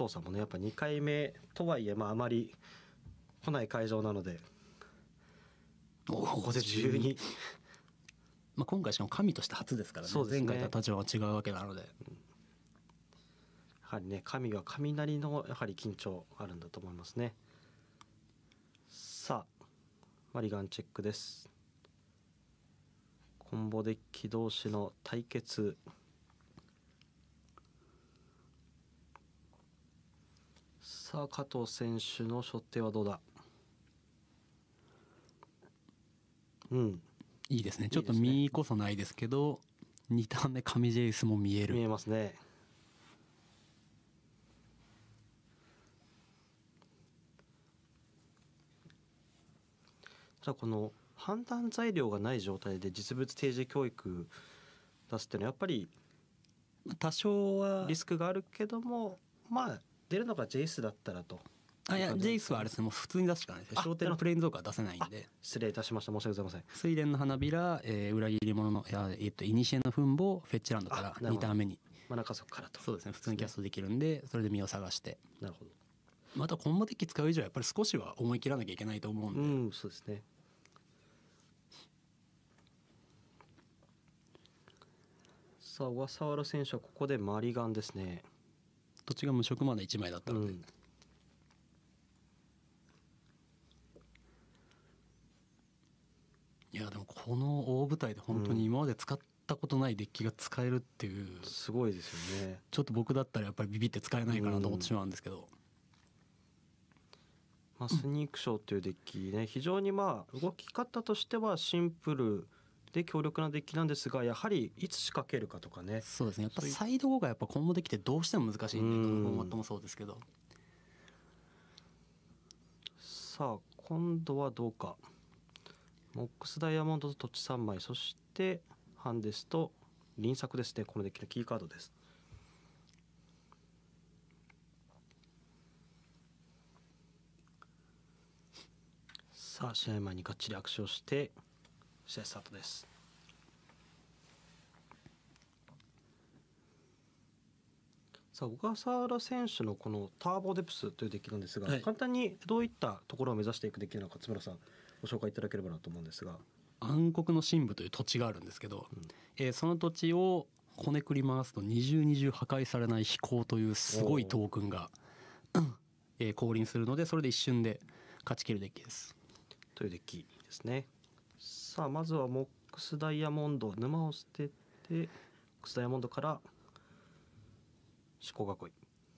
藤さんもねやっぱ2回目とはいえ、あまり来ない会場なのでここで12、 今回しかも神として初ですからね。 そうですね、 前回と立場は違うわけなので、 やはりね神は神なりのやはり緊張あるんだと思いますね。さあマリガンチェックです。コンボデッキ同士の対決。さあ加藤選手の初手はどうだ。 いいですね。ちょっと見こそないですけど、2ターン目神ジェイスも見える。 見えますね。じゃあこの判断材料がない状態で実物提示教育出すっていうのはやっぱり多少はリスクがあるけども、出るのがジェイスだったらと。 いやジェイスはあれですね、もう普通に出すしかないですね。焦点のプレーンゾークは出せないんで。 失礼いたしました、申し訳ございません。 睡蓮の花びら、裏切り者のイニシエの墳墓フェッチランドから2ターン目にマナ加速からと。 そうですね、普通にキャストできるんで、それで身を探して。 なるほど。 またコンボデッキ使う以上はやっぱり少しは思い切らなきゃいけないと思うんで。 そうですね。さあ小笠原選手はここでマリガンですね。 どっちが無色まで1枚だったので、いやでもこの大舞台で本当に今まで使ったことないデッキが使えるっていう、 すごいですよね。 ちょっと僕だったらやっぱりビビって使えないかなと思ってしまうんですけど、 スニークショーというデッキね、非常に動き方としてはシンプルで強力なデッキなんですが、やはりいつ仕掛けるかとかね。 そうですね、やっぱサイド5がやっぱコンボデッキってどうしても難しいんで、どのフォーマットもそうですけど。 さあ今度はどうか。モックスダイヤモンドと土地3枚、そしてハンデスと輪作ですね。このデッキのキーカードです。さあ試合前にがっちり握手をして試合スタートです。さあ小笠原選手のこのターボデプスというデッキなんですが、簡単にどういったところを目指していくデッキなのか津村さんご紹介いただければなと思うんですが。 暗黒の深部という土地があるんですけど、その土地をこねくり回すと二重二重破壊されない飛行というすごいトークンが降臨するので、それで一瞬で勝ち切るデッキですというデッキですね。さあまずはモックスダイヤモンド、沼を捨ててモックスダイヤモンドから思考囲い。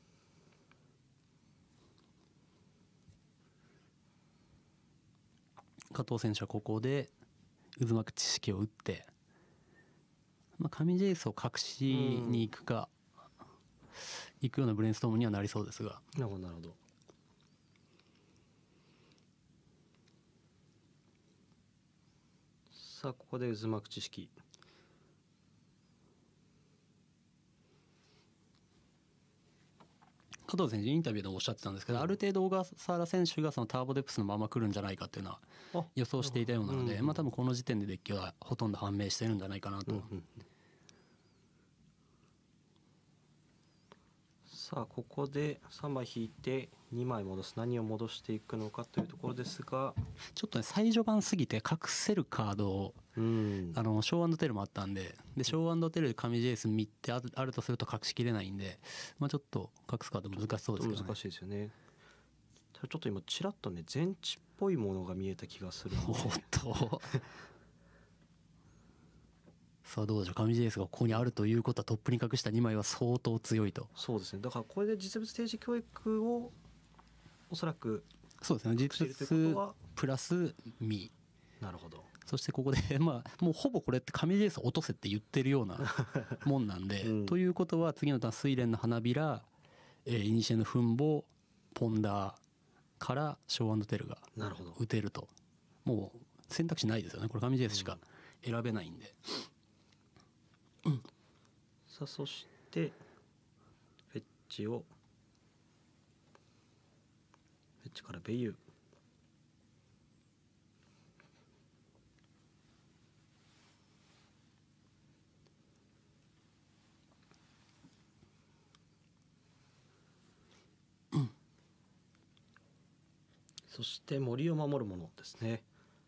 加藤選手はここで渦巻く知識を打って、神ジェイスを隠しに行くか、行くようなブレインストームにはなりそうですが。 なるほどなるほど。さあここで渦巻く知識。 加藤選手インタビューでもおっしゃってたんですけど、ある程度小笠原選手がそのターボデプスのまま来るんじゃないかっていうのは予想していたようなので、多分この時点でデッキはほとんど判明してるんじゃないかなと。 さあここで3枚引いて2枚戻す、何を戻していくのかというところですが、 ちょっとね最序盤すぎて隠せるカードをショー&テルもあったんで、ショー&テルで神ジェイス見てあるとすると隠しきれないんで、ちょっと隠すカード難しそうですけどね。 難しいですよね。ちょっと今ちらっとね全地っぽいものが見えた気がするので。 おっとさあどうでしょう、神ジェイスがここにあるということはトップに隠した2枚は相当強いと。 そうですね、だからこれで実物提示教育をおそらくそうですね、実物プラスミ。 なるほど。 そしてここでもうほぼこれって神ジェイス落とせって言ってるようなもんなんで、ということは次のターン睡蓮の花びら、イニシエの墳墓、ポンダーからショー&テルが打てると。もう選択肢ないですよね、これ神ジェイスしか選べないんで。 さあそしてフェッチをフェッチからベイユー。 そして森を守るものですね。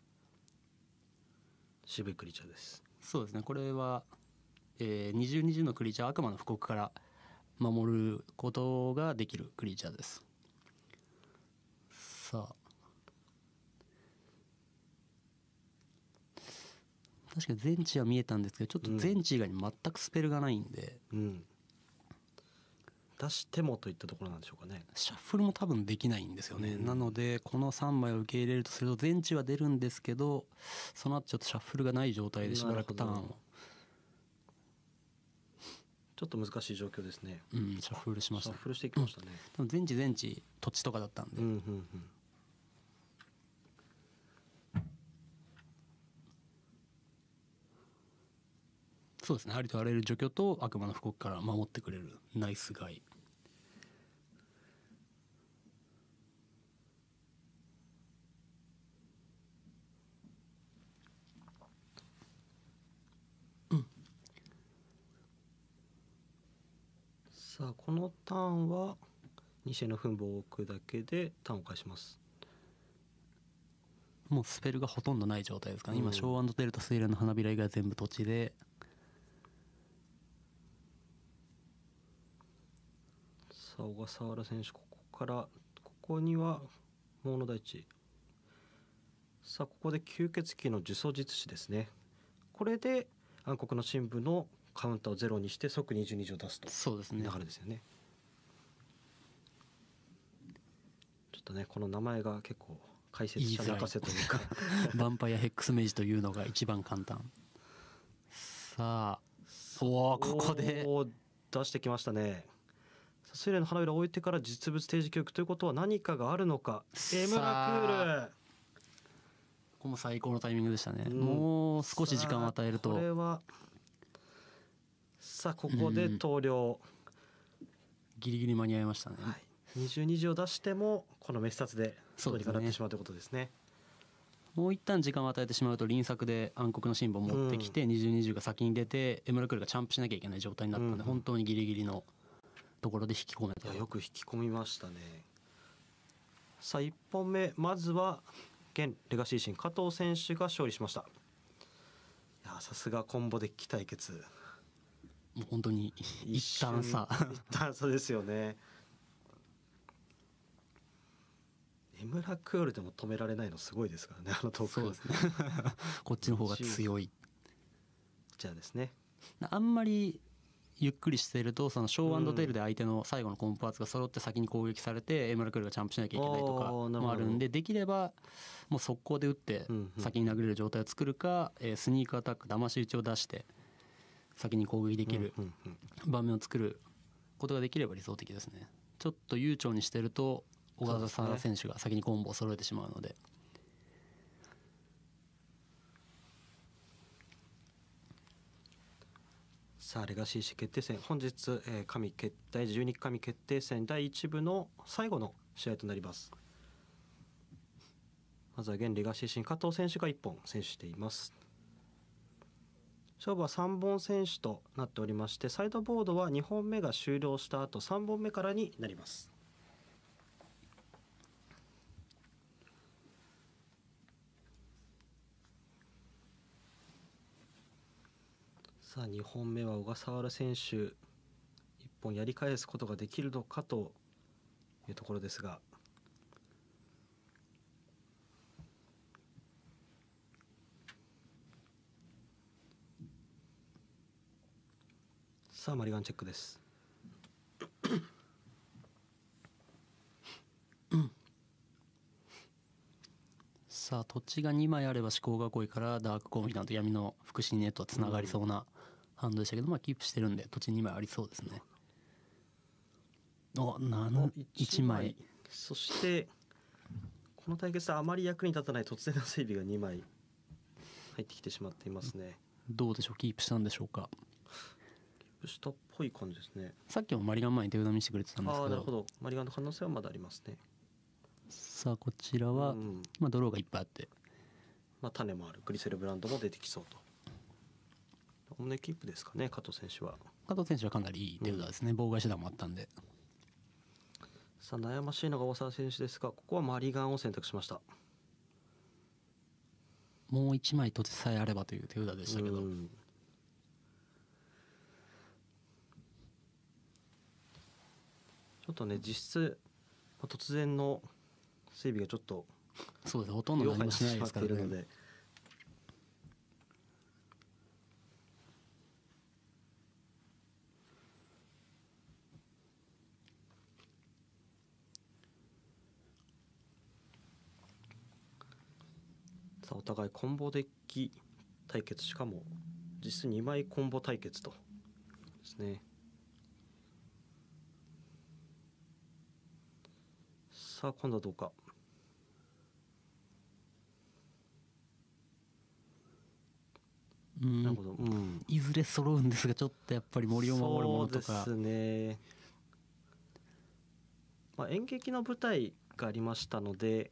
渋いクリーチャーです。 そうですね、これは、2020のクリーチャー、悪魔の布告から守ることができるクリーチャーです。さあ、確かに全知は見えたんですけど、ちょっと全知以外に全くスペルがないんで、 出してもといったところなんでしょうかね。 シャッフルも多分できないんですよね。なのでこの3枚を受け入れるとすると全知は出るんですけど、その後ちょっとシャッフルがない状態でしばらくターンをちょっと難しい状況ですね。 シャッフルしました。 シャッフルしていきましたね。 多分全知土地とかだったんで、そうですね、ありとあらゆる除去と悪魔の布告から守ってくれるナイスガイ。 さあこのターンは西の分母を置くだけでターンを返します。 もうスペルがほとんどない状態ですかね。今ショー&テルとスイレンの花びら以外は全部土地で、 さあ小笠原選手、ここには桃の大地。さあここで吸血鬼の呪詛術師ですね。これで暗黒の神部のカウンターをゼロにして即22を出すと。 そうですね、 流れですよね。ちょっとねこの名前が結構解説者泣かせというかヴァンパイアヘックスメイジというのが一番簡単。さあ、ここで出してきましたね。スイレンの花びらを置いてから実物提示記憶ということは何かがあるのか。エムラクール、 ここも最高のタイミングでしたね。もう少し時間を与えると。 これはさあここで投了、 ギリギリ間に合いましたね。 22を出してもこの滅殺で通りかなってしまうということですね。 もう一旦時間を与えてしまうと輪作で暗黒のシンボルを持ってきて、20が先に出てエムラクールがチャンプしなきゃいけない状態になったので、本当にギリギリのところで引き込めた。 よく引き込みましたね。さあ1本目、まずは現レガシー神加藤選手が勝利しました。いやさすがコンボデッキ対決、 もう本当に一旦差ですよね。エムラクールでも止められないのすごいですからね、あのトーク。 そうですねこっちの方が強い。 こちらですね。 あんまりゆっくりしているとそのショー&テルで相手の最後のコンパーツが揃って先に攻撃されてエムラクールがジャンプしなきゃいけないとかもあるんで、できればもう速攻で打って先に殴れる状態を作るか、スニークアタック騙し打ちを出して先に攻撃できる場面を作ることができれば理想的ですね。ちょっと悠長にしてると小笠原選手が先にコンボを揃えてしまうので。 さあレガシー誌決定戦、本日、第12神決定戦第1部の最後の試合となります。まずは現レガシー神加藤選手が1本選手しています。勝負は3本選手となっておりまして、サイドボードは2本目が終了した後3本目からになります。さあ2本目は小笠原選手1本やり返すことができるのかというところですが、さあマリガンチェックです。 さあ土地が2枚あれば思考囲いからダークコンフィダント闇の福祉ネットはつながりそうなハンドでしたけど、まあキープしてるんで土地2枚ありそうですね。1枚。 そしてこの対決であまり役に立たない突然の整備が2枚入ってきてしまっていますね。 どうでしょう、キープしたんでしょうか。 キープしたっぽい感じですね。 さっきもマリガン前に手札見せてくれてたんですけど。 なるほど、マリガンの可能性はまだありますね。 さあこちらは、ドローがいっぱいあって、 種もある、グリセルブランドも出てきそうと。お胸キープですかね、加藤選手は。 加藤選手はかなりいい手札ですね、妨害手段もあったんで。 さあ悩ましいのが大沢選手ですが、ここはマリガンを選択しました。 もう1枚土地さえあればという手札でしたけど、 ちょっとね実質突然の整備がちょっとそうですね、ほとんど何もしないですからね。 さあお互いコンボデッキ対決、しかも実質2枚コンボ対決とですね。さあ今度はどうか。なるほど、 いずれ揃うんですが、ちょっとやっぱり森を守るものとか。 そうですね、演劇の舞台がありましたので、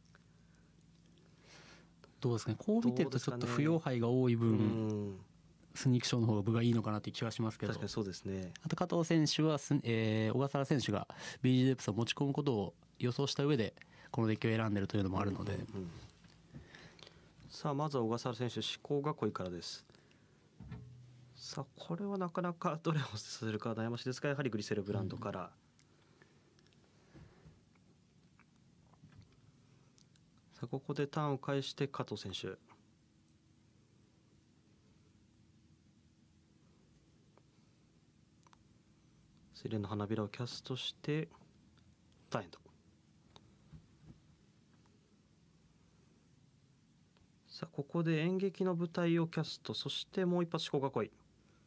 どうですかね、こう見てるとちょっと不要牌が多い分、スニークショーの方が分がいいのかなっていう気はしますけど。 確かにそうですね。 あと加藤選手は小笠原選手が BG デプスを持ち込むことを予想した上でこのデッキを選んでるというのもあるので、 さあまずは小笠原選手思考囲いからです。さあこれはなかなかどれをするか悩ましいですが、やはりグリセルブランドから、さあここでターンを返して加藤選手、水蓮の花びらをキャストしてターンエンド。さあここで演劇の舞台をキャスト、そしてもう一発思考囲い。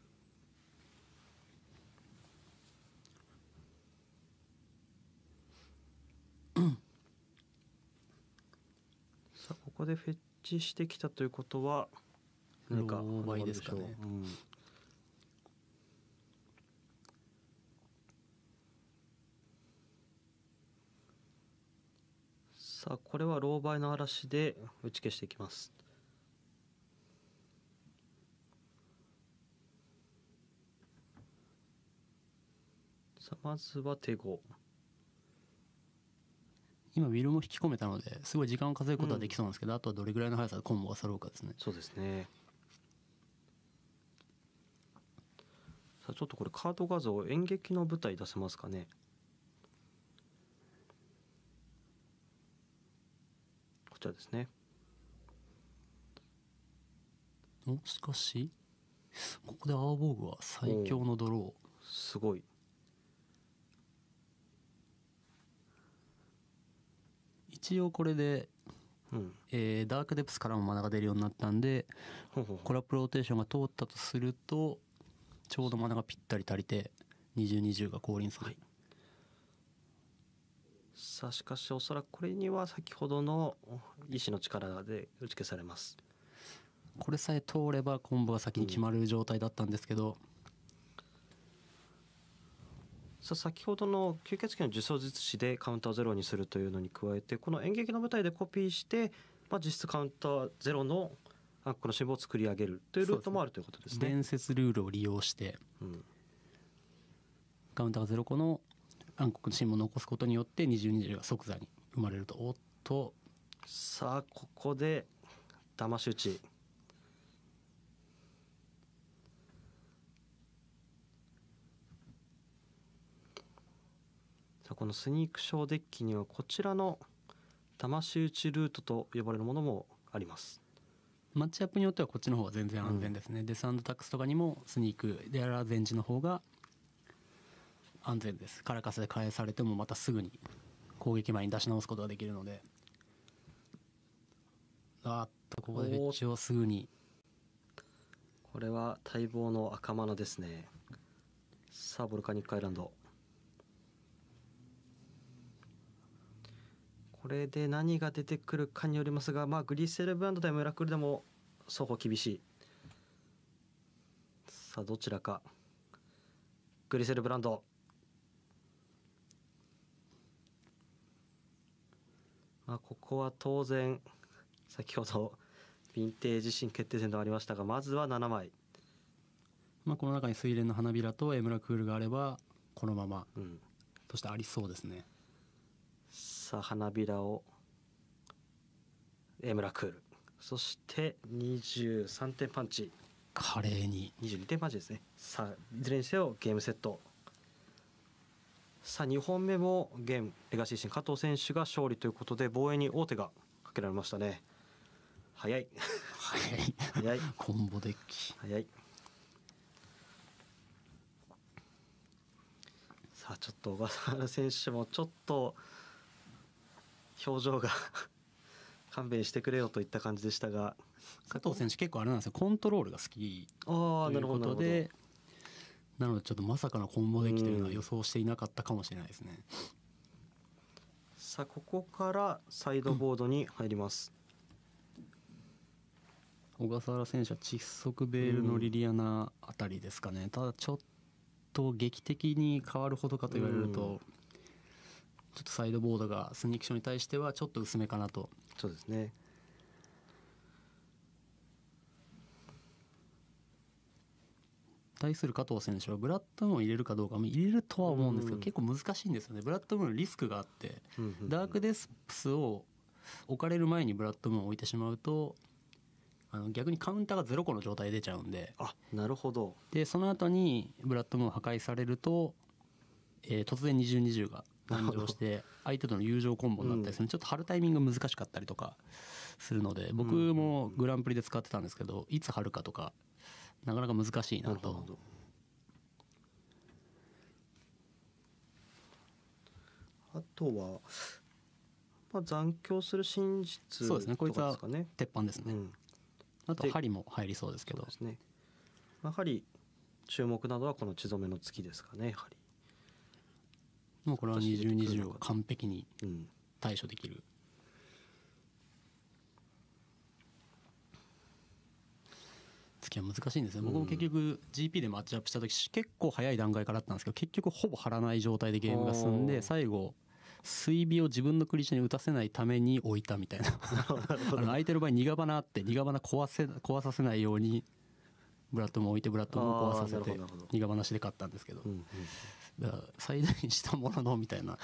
さあここでフェッチしてきたということは何か狼狽ですかね。 さあこれは狼狽の嵐で打ち消していきます。さあまずは手5。 今ウィルも引き込めたのですごい時間を稼ぐことはできそうなんですけど、あとはどれぐらいの速さでコンボが揃うかですね。 そうですね。さあちょっとこれカード画像、演劇の舞台出せますかね。こちらですね。 しかしここでアーボーグは最強のドロー。 すごい。 一応これで、ダークデプスからもマナが出るようになったんで、コラップローテーションが通ったとするとちょうどマナがぴったり足りて2020が降臨する、 さあしかしおそらくこれには先ほどの意志の力で打ち消されます。 これさえ通ればコンボが先に決まる状態だったんですけど、 さあ先ほどの吸血鬼の呪詛術師でカウンター0にするというのに加えて、この演劇の舞台でコピーして、実質カウンター0のこのシンボルを作り上げるというルートもあるということですね。 伝説ルールを利用して、カウンターが0個の暗黒のシンボルを残すことによって2020が即座に生まれると。おっと、 さあここで騙し討ち。さあこのスニークショーデッキにはこちらの騙し討ちルートと呼ばれるものもあります。 マッチアップによってはこっちの方が全然安全ですね、デス&タックスとかにもスニークであら前置の方が安全です。カラカスで返されてもまたすぐに攻撃前に出し直すことができるので。ここでフェッチをすぐに。 これは待望の赤マナですね。さあボルカニックアイランド、これで何が出てくるかによりますが、グリセルブランド対ミラクルでも双方厳しい。さあどちらか。グリセルブランド、ここは当然先ほどヴィンテージ新決定戦でもありましたが、まずは7枚。 この中に水蓮の花びらとエムラクールがあればこのままとしてありそうですね。 さあ花びらを江村クール、そして23点パンチ、 華麗に 22点パンチですね。さあいずれにせよゲームセット。さあ2本目も現レガシー新加藤選手が勝利ということで、防衛に王手がかけられましたね。早い早い早いコンボデッキ。 早い。さあちょっと小笠原選手もちょっと表情が勘弁してくれよといった感じでしたが、 加藤選手結構あれなんですよ、コントロールが好きということで、なのでちょっとまさかのコンボデッキというのは予想していなかったかもしれないですね。 さあここからサイドボードに入ります。 小笠原選手は窒息ベールのリリアナあたりですかね。ただちょっと劇的に変わるほどかと言われると、ちょっとサイドボードがスニークションに対してはちょっと薄めかなと。 そうですね。 対する加藤選手はブラッドムーンを入れるかどうか、入れるとは思うんですけど、結構難しいんですよね。ブラッドムーンリスクがあって、ダークデスプスを置かれる前にブラッドムーンを置いてしまうと、逆にカウンターが0個の状態で出ちゃうんで、 あ、なるほど。 でその後にブラッドムーン破壊されると、突然2020が誕生して相手との友情コンボになったりする、ちょっと張るタイミングが難しかったりとかするので、僕もグランプリで使ってたんですけど、いつ張るかとかなかなか難しいなと。 あとは、残響する真実とかですかね。 そうですね、こいつは鉄板ですね。あと針も入りそうですけど。 そうですね。やはり注目などはこの血染めの月ですかね。やはりもうこれは2020を完璧に対処できる。月は難しいんですね。僕も結局 GP でマッチアップした時結構早い段階からだったんですけど、結局ほぼ張らない状態でゲームが進んで、最後水尾を自分のクリーチャーに打たせないために置いたみたいな相手の場合ニガバナあって、ニガバナ壊させないようにブラッドも置いて、ブラッドも壊させてニガバナしで勝ったんですけど、だから最大にしたもののみたいな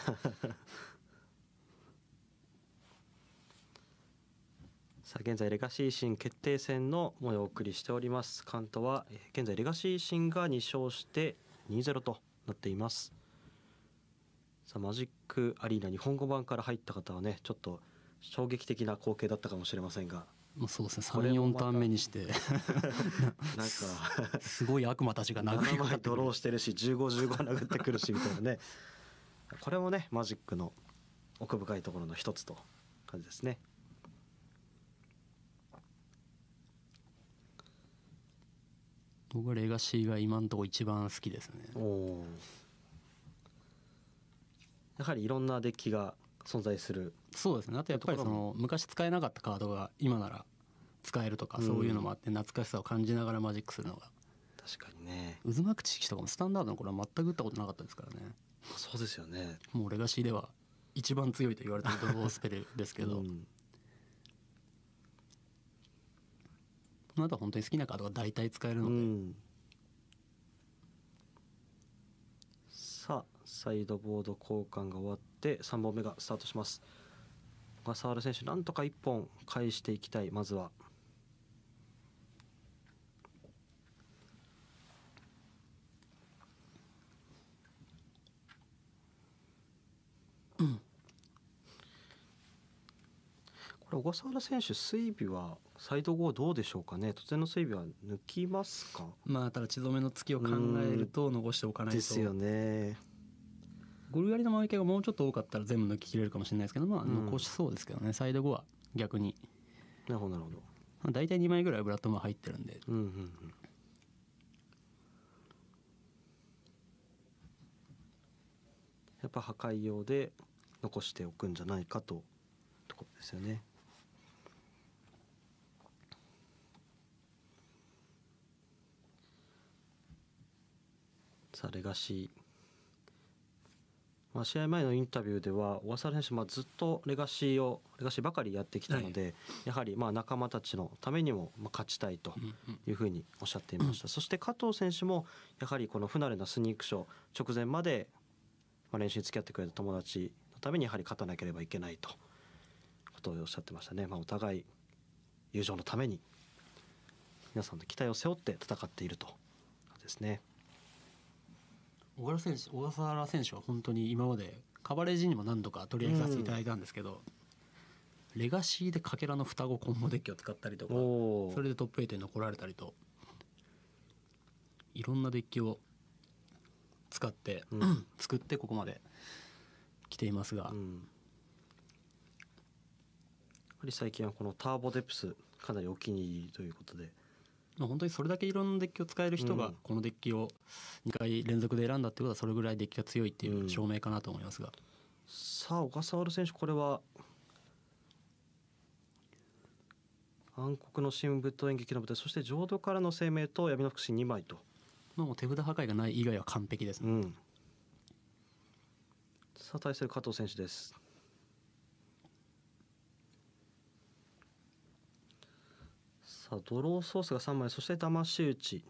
さあ現在レガシー新決定戦の模様をお送りしております。カントは現在レガシー新が2勝して 2-0 となっています。さあマジックアリーナ日本語版から入った方はね、ちょっと衝撃的な光景だったかもしれませんが、 もうそうですね、3,4ターン目にしてなんかすごい悪魔たちが殴り 7枚かかってくるドローしてるし、15、15殴ってくるしみたいなねこれもねマジックの奥深いところの一つと感じですね。 僕はレガシーが今のところ一番好きですね。 やはりいろんなデッキが存在する。 そうですね。あとやっぱりその昔使えなかったカードが今なら使えるとか、そういうのもあって懐かしさを感じながらマジックするのが。 確かにね。 渦巻く知識とかもスタンダードの頃は全く打ったことなかったですからね。 そうですよね。 もうレガシーでは一番強いと言われてるドロースペルですけど、あとは本当に好きなカードが大体使えるので、 さあサイドボード交換が終わって3本目がスタートします。小笠原選手なんとか1本返していきたい。まずはこれ小笠原選手水尾はサイド後どうでしょうかね。突然の水尾は抜きますか。 ただ血染めの月を考えると残しておかないとですよね。 ゴルガリの回り系がもうちょっと多かったら全部抜き切れるかもしれないですけど、残しそうですけどね。サイド後は逆になるほどなるほど。 大体2枚ぐらいブラッドも入ってるんで、 やっぱ破壊用で残しておくんじゃないかとところですよね。さあレガシー、試合前のインタビューでは小笠原選手、ずっとレガシーばかりやってきたので、やはり仲間たちのためにも勝ちたいというふうにおっしゃっていました。そして加藤選手もやはりこの不慣れなスニークショー直前まで練習に付き合ってくれた友達のためにやはり勝たなければいけないとことをおっしゃってましたね。お互い友情のために皆さんの期待を背負って戦っているとですね。 小笠原選手は本当に今までカバレージにも何度か取り上げさせていただいたんですけど、レガシーでかけらの双子コンボデッキを使ったりとか、それでトップ8に残られたりと、いろんなデッキを使って、作ってここまで来ていますが、やはり最近はこのターボデプスかなりお気に入りということで、 本当にそれだけいろんなデッキを使える人がこのデッキを2回連続で選んだってことはそれぐらいデッキが強いっていう証明かなと思いますが、 さあ小笠原選手、これは暗黒の神武と演劇の舞台、そして浄土からの生命と闇の福祉2枚と、 もう手札破壊がない以外は完璧ですね。 さあ対する加藤選手です。さあドローソースが3枚、そして騙し討ち、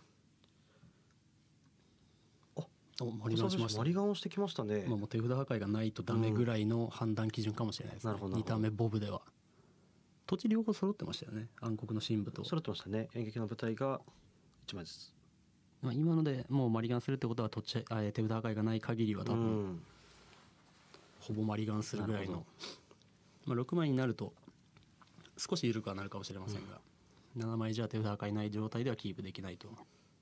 マリガンしました、 マリガンをしてきましたね。 もう手札破壊がないとダメぐらいの判断基準かもしれないですね。2ターン目ボブでは土地両方揃ってましたよね。暗黒の神武と揃ってましたね。演劇の舞台が1枚ずつ。 今のでもうマリガンするってことは手札破壊がない限りは多分ほぼマリガンするぐらいの、6枚になると少し緩くはなるかもしれませんが、7枚じゃ手札破壊ない状態ではキープできないと。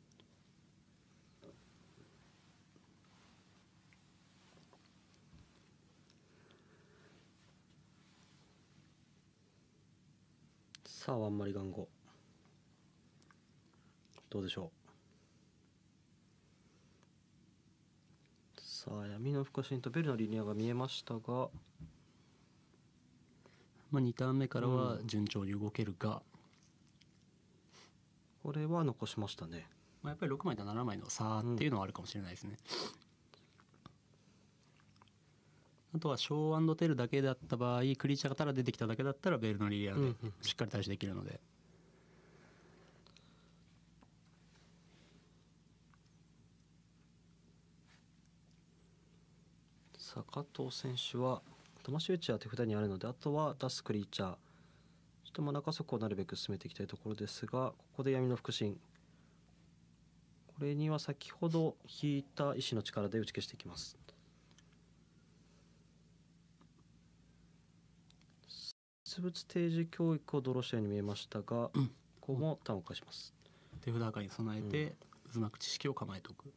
さあワンマリガン後どうでしょう。さあ闇の腹心とベルのリニアが見えましたが、 2ターン目からは順調に動けるが、 これは残しましたね。 やっぱり6枚と7枚の差っていうのはあるかもしれないですね。あとはショー&テルだけだった場合、クリーチャーがただ出てきただけだったらベルのリリアでしっかり対処できるので、 さあ加藤選手は騙し討ちは手札にあるので、あとは出すクリーチャー、ちょっと中速をなるべく進めていきたいところですが、ここで闇の腹心、これには先ほど引いた石の力で打ち消していきます。実物提示教育をドローしたように見えましたが、ここもターンを返します。 手札赤に備えて渦巻く知識を構えておく。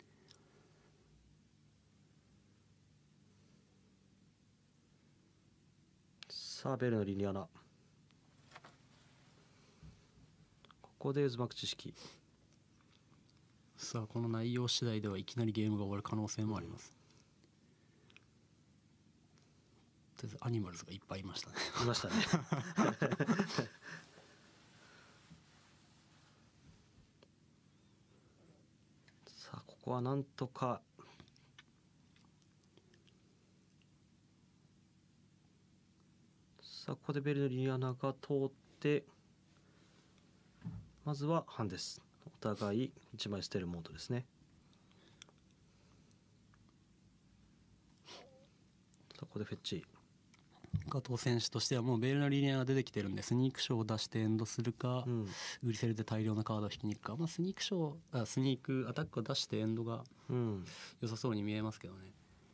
さあベルのリニアナ、ここで渦巻く知識。 さあこの内容次第ではいきなりゲームが終わる可能性もあります。とりあえずアニマルズがいっぱいいましたね。 いましたね。さあここはなんとかさあここでベルのリアナが通って、まずは半です。お互い1枚捨てるモードですね。さあここでフェッチ。 加藤選手としてはもうベルナリニアが出てきてるんで、スニークショーを出してエンドするか、グリセルで大量なカードを引きに行くか、スニークアタックを出してエンドが良さそうに見えますけどね。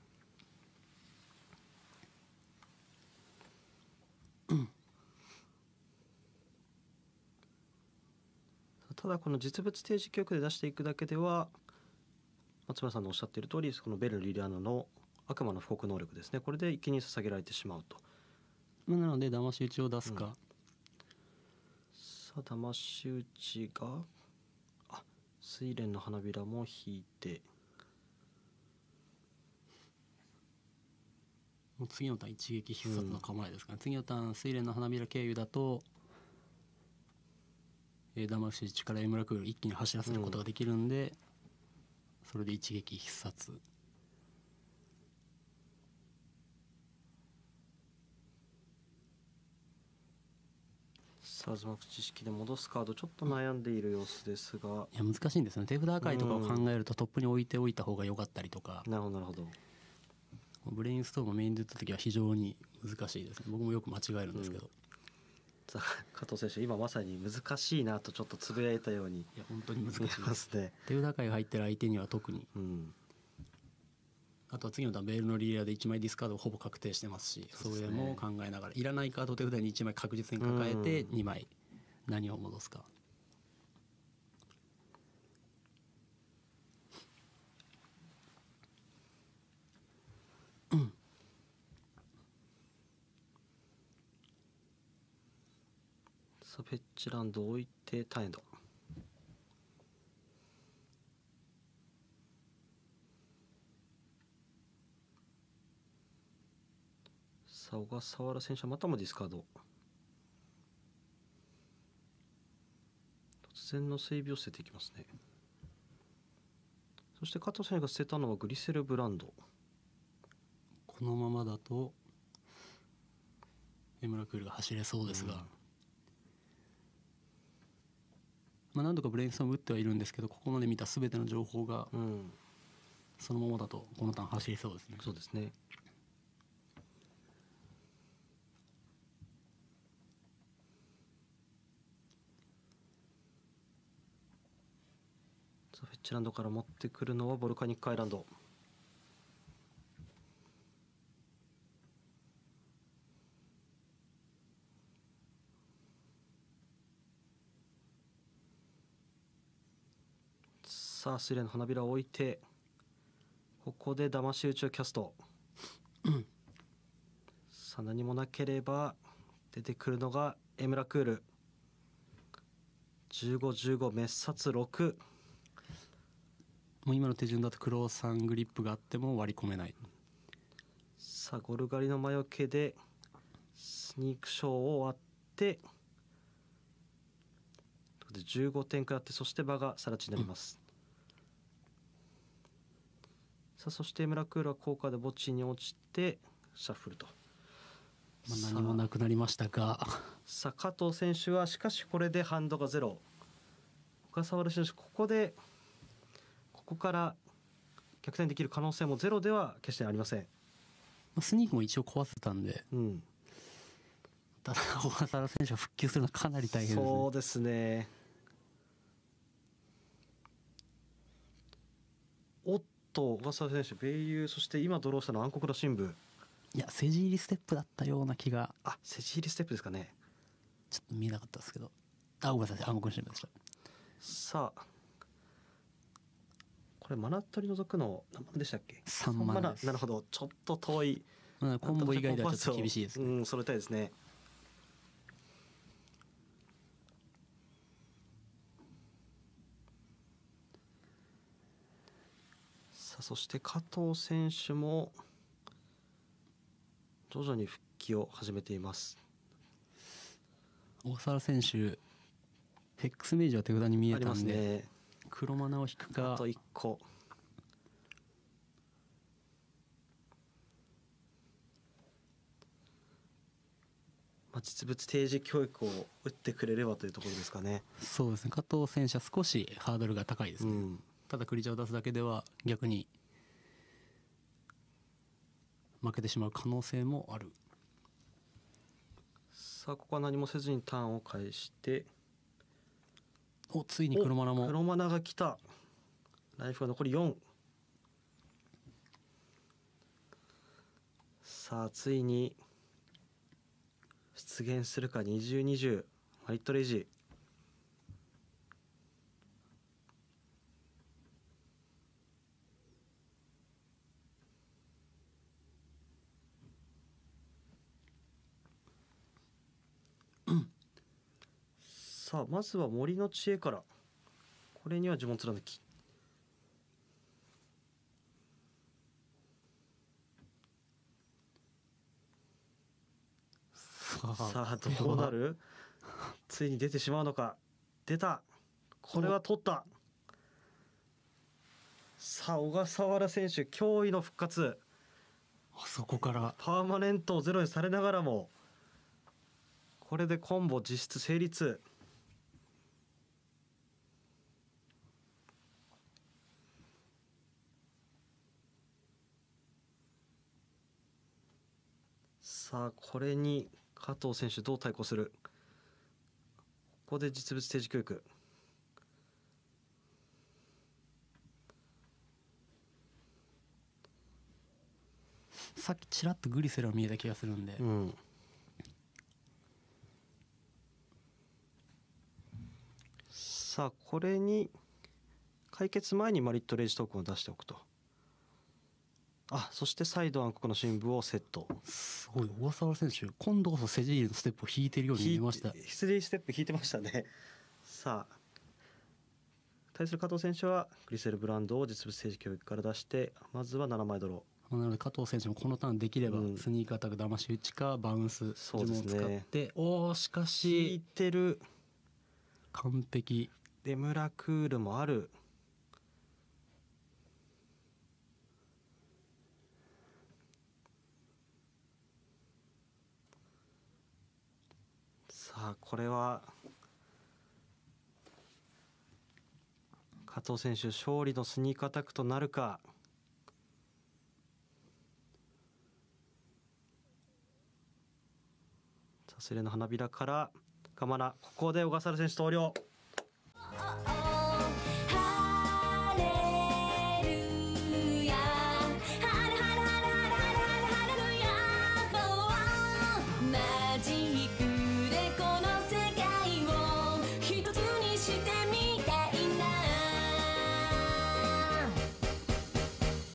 ただこの実物提示記憶で出していくだけでは、松村さんのおっしゃっている通り、このベルリリアナの悪魔の布告能力ですね、これで一気に捧げられてしまうと。 なので騙し討ちを出すか、 さあ騙し討ちが睡蓮の花びらも引いて、 もう次のターン一撃必殺の構えですかね。次のターン睡蓮の花びら経由だと騙し討ちからエムラクール一気に走らせることができるんで、それで一撃必殺。 さあ渦巻く知識で戻すカード、ちょっと悩んでいる様子ですが、 いや難しいんですよね。手札赤いとかを考えるとトップに置いておいた方が良かったりとか、 なるほどなるほど。 ブレインストームをメインで打った時は非常に難しいですね。僕もよく間違えるんですけど、 さあ加藤選手今まさに難しいなとちょっとつぶやいたようにいや本当に難しい見えですますね。 手札界が入ってる相手には特に。あとは次のターンベールのリレアで1枚ディスカードをほぼ確定してますし、それも考えながらいらないカードを手札に1枚確実に抱えて2枚何を戻すか。 さあフェッチランドを置いてターンエンド。さあ小笠原選手はまたもディスカード。突然の整備を捨てていきますね。そして加藤選手が捨てたのはグリセルブランド。 このままだとエムラクールが走れそうですが、何度かブレインストーム打ってはいるんですけど、ここまで見た全ての情報がそのままだとこのターン走りそうですね。 そうですね。さあフェッチランドから持ってくるのはボルカニックアイランド。さあスイレンの花びらを置いて、ここで騙し討ちをキャスト。さあ何もなければ出てくるのがエムラクール。15、15滅殺6。 もう今の手順だとクローさんグリップがあっても割り込めない。 さあゴルガリの魔除けでスニークショーを割って15点食らって、そして場がさら地になります。さあそしてエムラクールは効果で墓地に落ちてシャッフルと。 何もなくなりましたが、 さあ加藤選手はしかしこれでハンドがゼロ。小笠原選手ここから逆転できる可能性もゼロでは決してありません。 スニークも一応壊せたんで、ただ小笠原選手は復旧するのはかなり大変ですね。 そうですね。おっと小笠原選手ベイユー、そして今ドローしたのは暗黒の神部。 いやセジ入りステップだったような気が。 セジ入りステップですかね。 ちょっと見えなかったですけど、ごめんなさい、暗黒の神部でした。 さあこれマナ取り除くの何マナでしたっけ。 3マナです。 なるほど、ちょっと遠い。 コンボ以外ではちょっと厳しいですね。 揃えたいですね。さあそして加藤選手も徐々に復帰を始めています。 小笠原選手ヘックスメージは手札に見えたんで、 ね、 黒マナを引くか。 あと1個。実物提示教育を打ってくれればというところですかね。 そうですね、加藤選手は少しハードルが高いですね。ただクリーチャーを出すだけでは逆に負けてしまう可能性もある。 さあここは何もせずにターンを返して、 ついに黒マナも。 黒マナが来た。ライフが残り4。さあついに出現するか。20、20マリットレイジ。さあまずは森の知恵から。これには呪文貫き。さあどうなる。ついに出てしまうのか。出た。これは取った。さあ小笠原選手驚異の復活。 そこからパーマネントをゼロにされながらもこれでコンボ実質成立。 さあこれに加藤選手どう対抗する。ここで実物定時教育。 さっきちらっとグリセルが見えた気がするんで、 うん、さあこれに解決前にマリットレイジトークンを出しておくと。そして再度暗黒の深部をセット。 すごい小笠原選手今度こそセジーリのステップを引いてるように見えました。 3ステップ引いてましたね。さあ対する加藤選手はグリセルブランドを実物定時教育から出して、まずは7枚ドロー。なので加藤選手もこのターンできればスニーカーアタック騙し打ちかバウンス呪文を使って、しかし引いてる。 完璧。 デムラクールもある。さあこれは加藤選手勝利のスニークアタックとなるか。さあスレの花びらからガマラ、ここで小笠原選手投了。